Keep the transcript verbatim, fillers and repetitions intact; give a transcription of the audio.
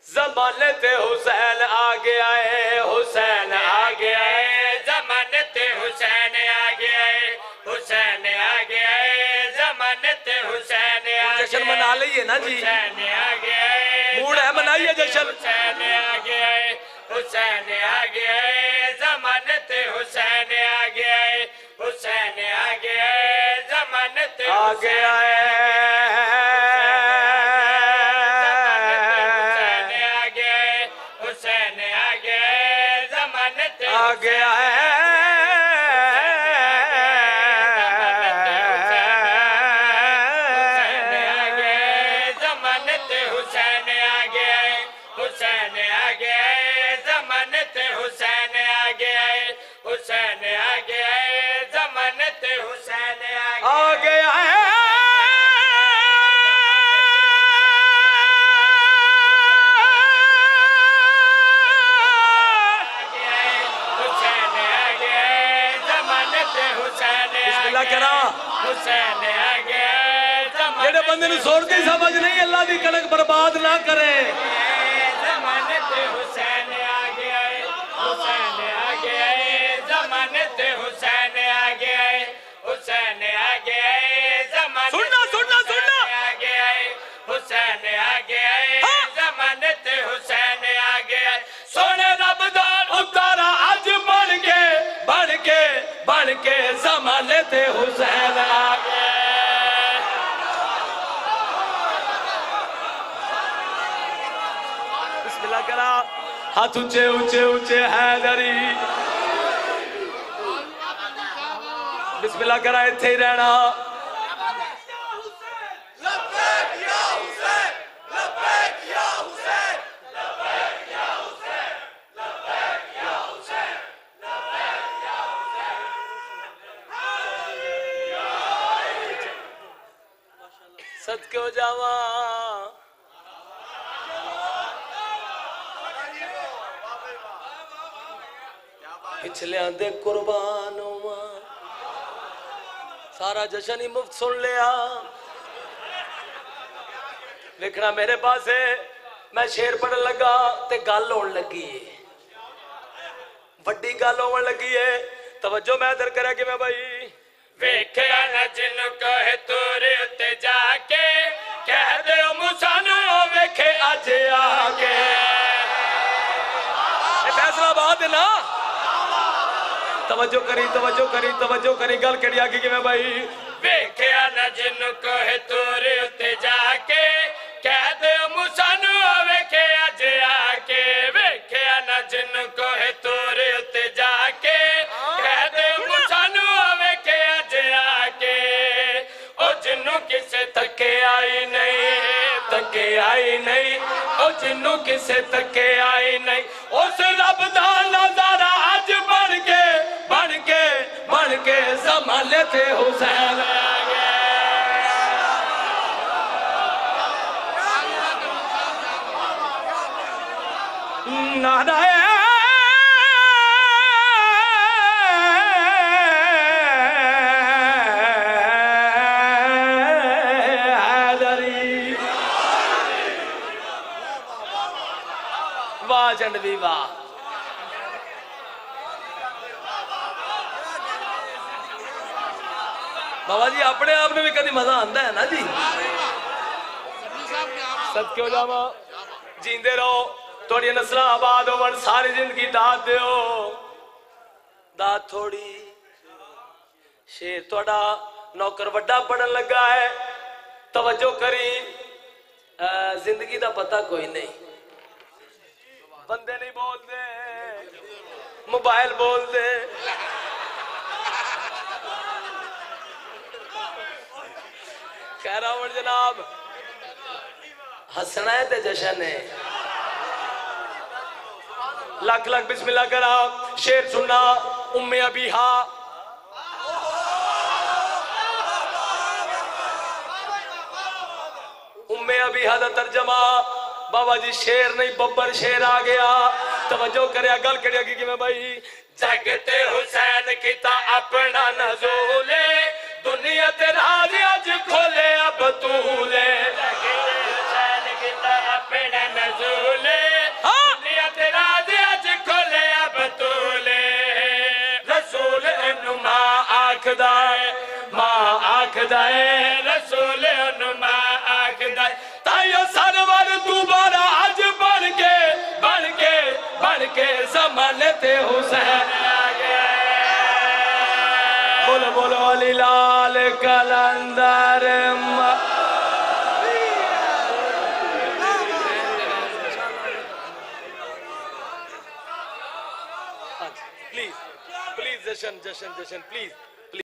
जमाने ते हुसैन आ गया है, हुसैन आ गया है, जमाने ते हुसैन आ गया है, हुसैन आ गया है, जमाने ते हुसैन आ गया। जश्न मना लीजिए ना जी, हुसैन आ गया है, मूड है, मनाइए जश्न। हुसैन आ गया है, हुसैन आ गया है, जमाने ते हुसैन आ गया है, हुसैन आ गया है, जमाने ते आ गया है, आ गया है, जमानत हुसैन आ गया है, हुसैन आ गया है, जमानत हुसैन आ गया है, हुसैन आ गया है, जमानत हुसैन आ गया है, जेड़े बंदे नूं सुर दी समझ नहीं, अल्लाह दी कणक बर्बाद ना करे। जमानत हुसैन आ गया है, हुसैन आ गया है, जमानत हुसैन आ गया है, हुसैन आ गया है, जमानत सुनना सुनना सुनना आ गया है, हुसैन आ गया है, जमानत हुसैन आ गया है। सोने रब दा उतारा अज बन के बन के बन के जमाने ते हुसैन आ गया। बिस्मिल्लाह करा, हाथ ऊंचे ऊंचे ऊंचे हैदरी, बिस्मिल्लाह करा, इत्थे ही रहना। सदके हो जावा, पिछलियां दे कुर्बान होवा, सारा जश्न ही मुफ्त सुन लिया। देखना मेरे पास है, मैं शेर पढ़न लगा ते गल होने लगी है, वड्डी गल होने लगी है। तवज्जो मैं इधर करा कि मैं भाई वेख्या न जिन्नू कहे तोरे उत्ते जाके, कह दे मूसा नू वेखे अज आके। फैसलाबाद है ना, तवज्जो करी तवज्जो करी तवज्जो करी, गल केड़ी आगे कि मैं भाई वेख्या न जिन्नू कहे तोरे उत्ते जाके, कह दे मूसा नू वेखे अज आके। वेख्या न जिन्नू कहे तोरे उत्ते जाके, कह दे मूसा नू वेखे अज आके। ओ जिन्नू किसे तके आई नहीं, तके आई नहीं, ओ जिन्नू किसे तके आई नहीं, उस रब दा नजारा अज बन के बन के बन के जमाने ते हुसैन आ गया। नारा वाह चंडवी वाह। बाबा जी अपने आप में भी कभी मजा आता है ना जी। सदके हो जावा, जींदे रहो, थोड़ी नस्ल आबाद हो, सारी जिंदगी दात दो, दात थोड़ी। शेर थोड़ा नौकर वड्डा पढ़न लगा है, तवज्जो करी। जिंदगी का पता कोई नहीं, बंदे नहीं बोलते, मोबाइल बोलते। कह रहा हूं जनाब, हंसना है ते जश्न है। लख लख बिस्मिल्लाह करा। शेर सुनना, उम्मे अबीहा, उम्मे अबीहा दा तर्जमा बाबा जी शेर नहीं बब्बर शेर आ गया। तवज्जो करया, गल करिया कि मैं भाई जगते हुसैन किता अपना नजूले, दुनिया ते राज अज खोले अब तूले। जगते हुसैन किता अपना नजूले, आखदा मां आखदा रसूल मां आखदा तायो सरवर दोबारा अज बन के बन के बन के जमाने ते हुसैन आ गया। बोलो बोलो अली लाल कलंदर प्लीज प्लीज जशन जशन जशन प्लीज